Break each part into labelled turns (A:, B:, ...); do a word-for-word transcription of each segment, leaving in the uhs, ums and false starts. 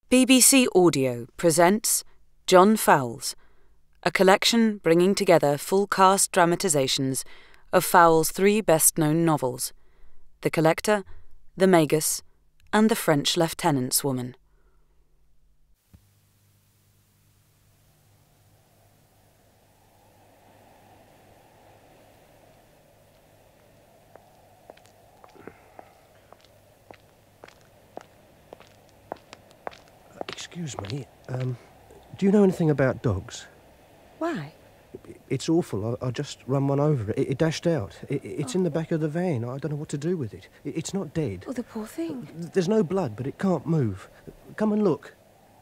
A: B B C Audio presents John Fowles, a collection bringing together full-cast dramatisations of Fowles' three best-known novels, The Collector, The Magus, and The French Lieutenant's Woman.
B: Excuse me, um, do you know anything about dogs?
C: Why?
B: It's awful. I, I just run one over. It, it dashed out. It, it's
C: oh.
B: in the back of the van. I don't know what to do with it. it. It's not dead.
C: Oh, the poor thing.
B: There's no blood, but it can't move. Come and look.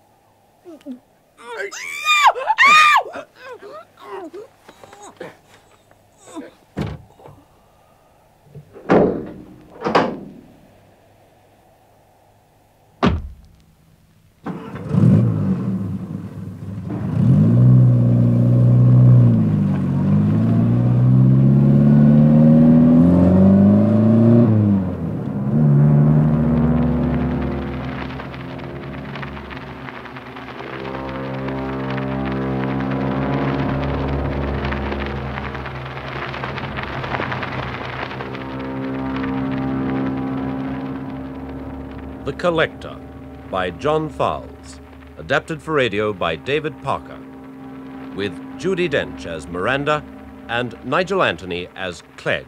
D: The Collector by John Fowles, adapted for radio by David Parker, with Judi Dench as Miranda and Nigel Anthony as Clegg.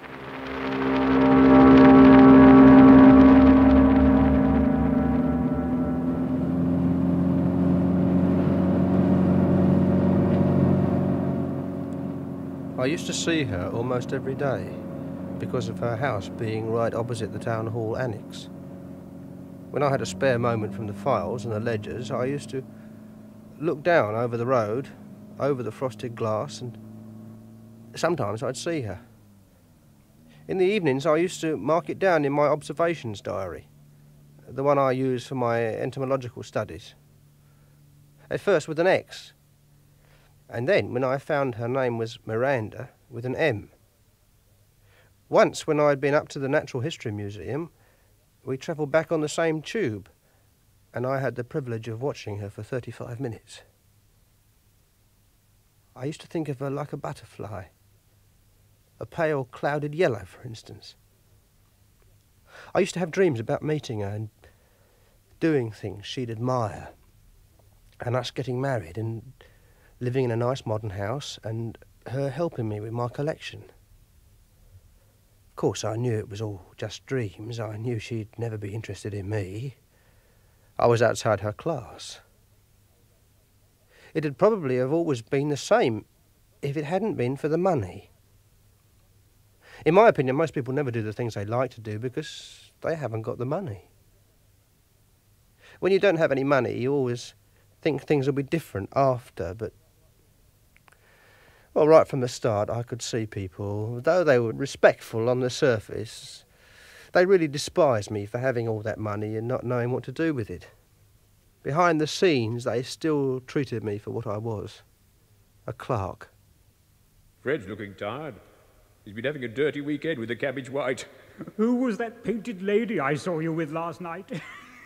B: I used to see her almost every day because of her house being right opposite the town hall annex. When I had a spare moment from the files and the ledgers, I used to look down over the road, over the frosted glass, and sometimes I'd see her. In the evenings, I used to mark it down in my observations diary, the one I use for my entomological studies. At first with an X, and then when I found her name was Miranda with an M. Once, when I'd been up to the Natural History Museum, we travelled back on the same tube, and I had the privilege of watching her for thirty-five minutes. I used to think of her like a butterfly, a pale, clouded yellow, for instance. I used to have dreams about meeting her and doing things she'd admire, and us getting married and living in a nice modern house, and her helping me with my collection. Of course, I knew it was all just dreams. I knew she'd never be interested in me. I was outside her class. It'd probably have always been the same if it hadn't been for the money. In my opinion, most people never do the things they like to do because they haven't got the money. When you don't have any money, you always think things will be different after, but well, right from the start, I could see people, though they were respectful on the surface, they really despised me for having all that money and not knowing what to do with it. Behind the scenes, they still treated me for what I was, a clerk.
E: Fred's looking tired. He's been having a dirty weekend with the cabbage white.
F: Who was that painted lady I saw you with last night?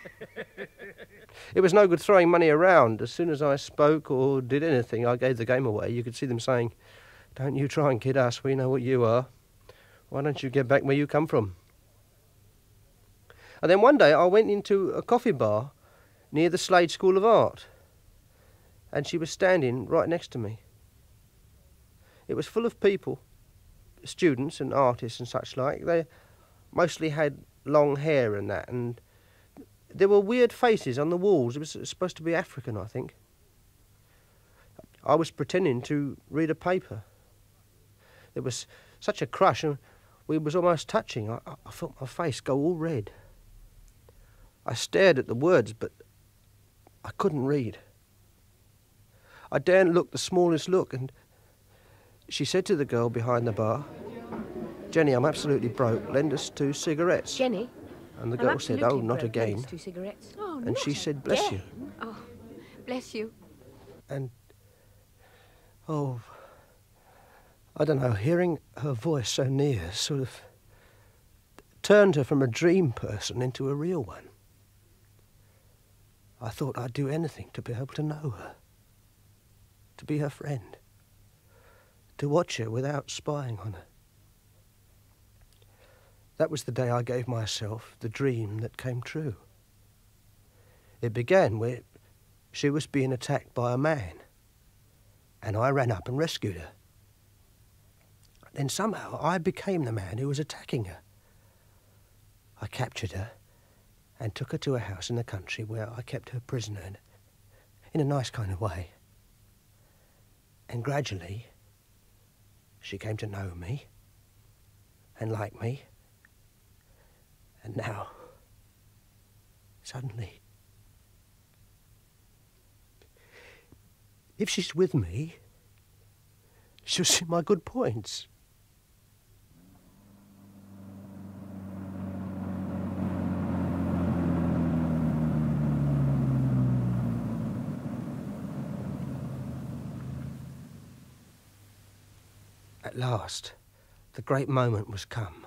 B: It was no good throwing money around. As soon as I spoke or did anything, I gave the game away. You could see them saying, "Don't you try and kid us, we know what you are. Why don't you get back where you come from?" And then one day I went into a coffee bar near the Slade School of Art, and she was standing right next to me. It was full of people, students and artists and such like. They mostly had long hair and that, and there were weird faces on the walls. It was supposed to be African, I think. I was pretending to read a paper. There was such a crush, and we was almost touching. I, I felt my face go all red. I stared at the words, but I couldn't read. I daren't look the smallest look, and she said to the girl behind the bar, "Jenny, I'm absolutely broke. Lend us two cigarettes."
C: Jenny?
B: And the
C: I'm
B: girl said, "Oh, not
C: broke.
B: again."
C: Two cigarettes. Oh,
B: And she said, "Bless you."
C: Oh, bless you.
B: And, oh, I don't know, hearing her voice so near sort of turned her from a dream person into a real one. I thought I'd do anything to be able to know her, to be her friend, to watch her without spying on her. That was the day I gave myself the dream that came true. It began where she was being attacked by a man, and I ran up and rescued her. Then somehow I became the man who was attacking her. I captured her and took her to a house in the country where I kept her prisoner in, in a nice kind of way. And gradually, she came to know me and like me. And now, suddenly, if she's with me, she'll see my good points. At last, the great moment was come.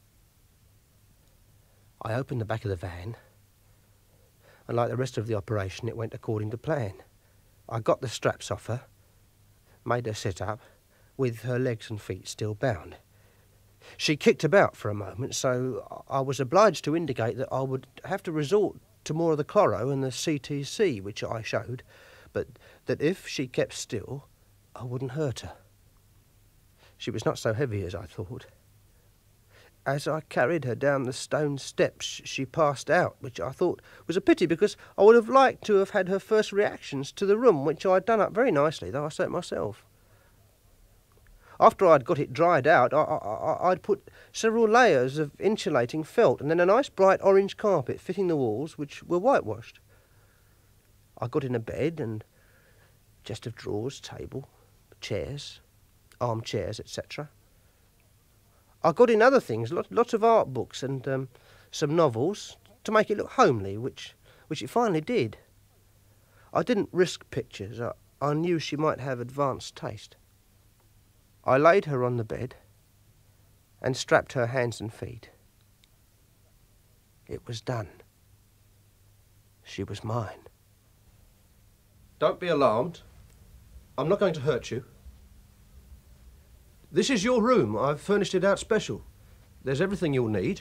B: I opened the back of the van, and like the rest of the operation, it went according to plan. I got the straps off her, made her sit up, with her legs and feet still bound. She kicked about for a moment, so I was obliged to indicate that I would have to resort to more of the chloro and the C T C, which I showed, but that if she kept still, I wouldn't hurt her. She was not so heavy as I thought. As I carried her down the stone steps, she passed out, which I thought was a pity because I would have liked to have had her first reactions to the room, which I'd done up very nicely, though I set myself. After I'd got it dried out, I, I, I'd put several layers of insulating felt and then a nice bright orange carpet fitting the walls, which were whitewashed. I got in a bed and chest of drawers, table, chairs, armchairs, et cetera. I got in other things, lots of art books and um, some novels to make it look homely, which, which it finally did. I didn't risk pictures. I, I knew she might have advanced taste. I laid her on the bed and strapped her hands and feet. It was done. She was mine. Don't be alarmed. I'm not going to hurt you. This is your room. I've furnished it out special. There's everything you'll need.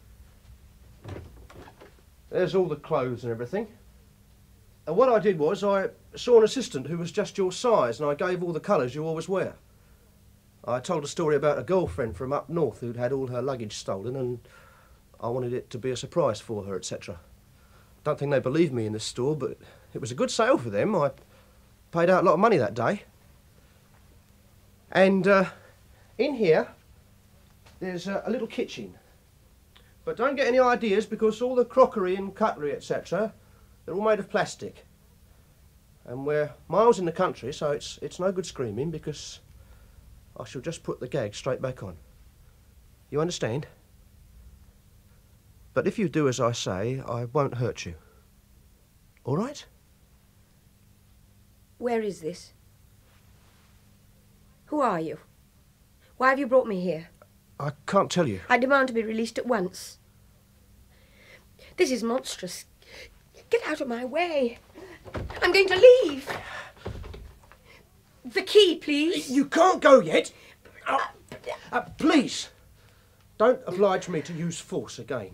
B: There's all the clothes and everything. And what I did was I saw an assistant who was just your size and I gave all the colours you always wear. I told a story about a girlfriend from up north who'd had all her luggage stolen and I wanted it to be a surprise for her, et cetera. Don't think they believed me in this store, but it was a good sale for them. I paid out a lot of money that day. And uh, in here, there's a, a little kitchen. But don't get any ideas because all the crockery and cutlery, et cetera, they're all made of plastic. And we're miles in the country, so it's, it's no good screaming because I shall just put the gag straight back on. You understand? But if you do as I say, I won't hurt you. All right?
C: Where is this? Who are you? Why have you brought me here?
B: I can't tell you.
C: I demand to be released at once. This is monstrous. Get out of my way. I'm going to leave. The key, please.
B: You can't go yet. Uh, uh, please, don't oblige me to use force again.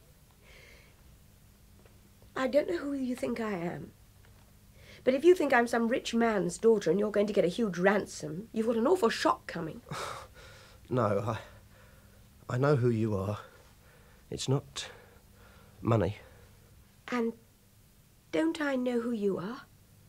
C: I don't know who you think I am. But if you think I'm some rich man's daughter and you're going to get a huge ransom, you've got an awful shock coming.
B: No, I, I know who you are. It's not money.
C: And don't I know who you are?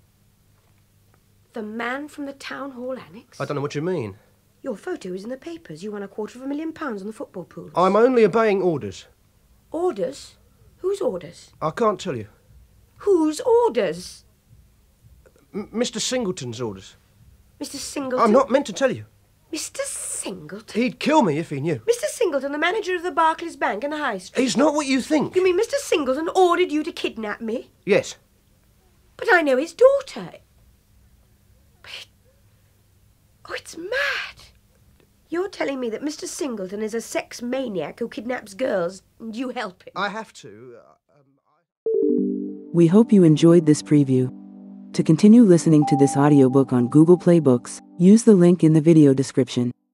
C: The man from the town hall annex?
B: I don't know what you mean.
C: Your photo is in the papers. You won a quarter of a million pounds on the football pools.
B: I'm only obeying orders.
C: Orders? Whose orders?
B: I can't tell you.
C: Whose orders?
B: M Mister Singleton's orders.
C: Mister Singleton?
B: I'm not meant to tell you.
C: Mister Singleton?
B: He'd kill me if he knew.
C: Mister Singleton, the manager of the Barclays Bank in the High Street.
B: He's not what you think.
C: You mean Mister Singleton ordered you to kidnap me?
B: Yes.
C: But I know his daughter. But it... Oh, it's mad. You're telling me that Mister Singleton is a sex maniac who kidnaps girls and you help him?
B: I have to. Uh, um, I...
G: We hope you enjoyed this preview. To continue listening to this audiobook on Google Play Books, use the link in the video description.